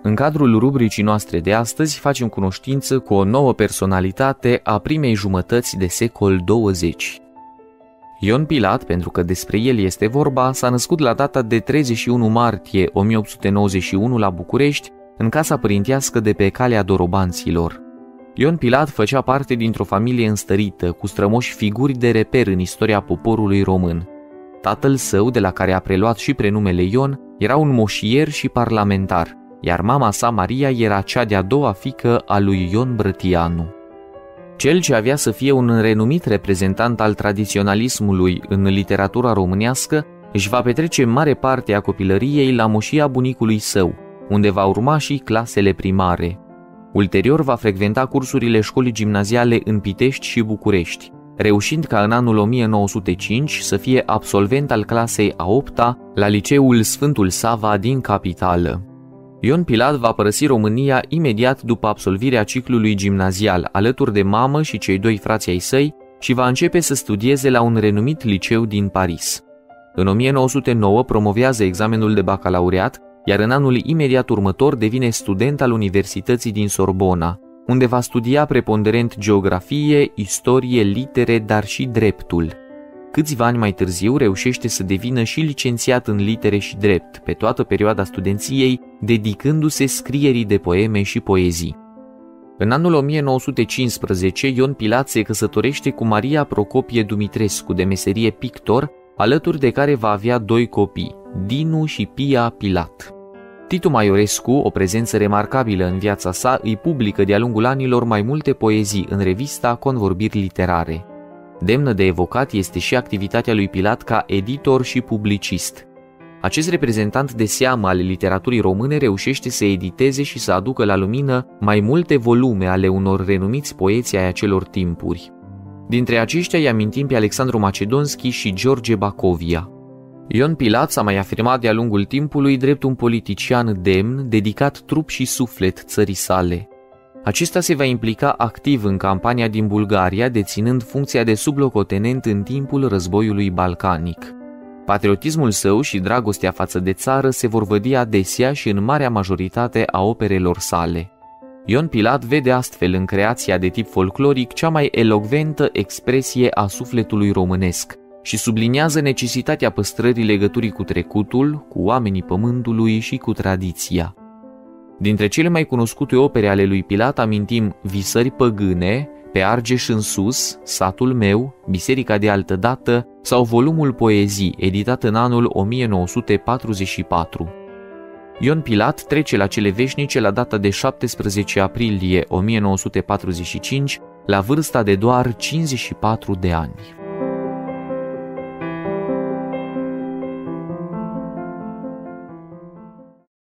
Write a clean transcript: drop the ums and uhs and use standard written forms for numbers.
În cadrul rubricii noastre de astăzi facem cunoștință cu o nouă personalitate a primei jumătăți de secol 20. Ion Pilat, pentru că despre el este vorba, s-a născut la data de 31 martie 1891 la București, în casa părintească de pe calea Dorobanților. Ion Pilat făcea parte dintr-o familie înstărită, cu strămoși figuri de reper în istoria poporului român. Tatăl său, de la care a preluat și prenumele Ion, era un moșier și parlamentar, iar mama sa, Maria, era cea de-a doua fiică a lui Ion Brătianu. Cel ce avea să fie un renumit reprezentant al tradiționalismului în literatura românească își va petrece mare parte a copilăriei la moșia bunicului său, unde va urma și clasele primare. Ulterior va frecventa cursurile școlii gimnaziale în Pitești și București, reușind ca în anul 1905 să fie absolvent al clasei a 8-a la liceul Sfântul Sava din capitală. Ion Pilat va părăsi România imediat după absolvirea ciclului gimnazial, alături de mamă și cei doi frați ai săi, și va începe să studieze la un renumit liceu din Paris. În 1909 promovează examenul de bacalaureat, iar în anul imediat următor devine student al Universității din Sorbona, unde va studia preponderent geografie, istorie, litere, dar și dreptul. Câțiva ani mai târziu reușește să devină și licențiat în litere și drept, pe toată perioada studenției, dedicându-se scrierii de poeme și poezii. În anul 1915, Ion Pilat se căsătorește cu Maria Procopie Dumitrescu, de meserie pictor, alături de care va avea doi copii, Dinu și Pia Pilat. Titu Maiorescu, o prezență remarcabilă în viața sa, îi publică de-a lungul anilor mai multe poezii în revista Convorbiri Literare. Demnă de evocat este și activitatea lui Pilat ca editor și publicist. Acest reprezentant de seamă al literaturii române reușește să editeze și să aducă la lumină mai multe volume ale unor renumiți poeți ai acelor timpuri. Dintre aceștia îi amintim pe Alexandru Macedonski și George Bacovia. Ion Pilat s-a mai afirmat de-a lungul timpului drept un politician demn, dedicat trup și suflet țării sale. Acesta se va implica activ în campania din Bulgaria, deținând funcția de sublocotenent în timpul războiului balcanic. Patriotismul său și dragostea față de țară se vor vădi adesea și în marea majoritate a operelor sale. Ion Pilat vede astfel în creația de tip folcloric cea mai elocventă expresie a sufletului românesc și subliniază necesitatea păstrării legăturii cu trecutul, cu oamenii pământului și cu tradiția. Dintre cele mai cunoscute opere ale lui Pilat amintim Visări păgâne, Pe Argeș în sus, Satul meu, Biserica de altădată sau volumul Poezii, editat în anul 1944. Ion Pilat trece la cele veșnice la data de 17 aprilie 1945, la vârsta de doar 54 de ani.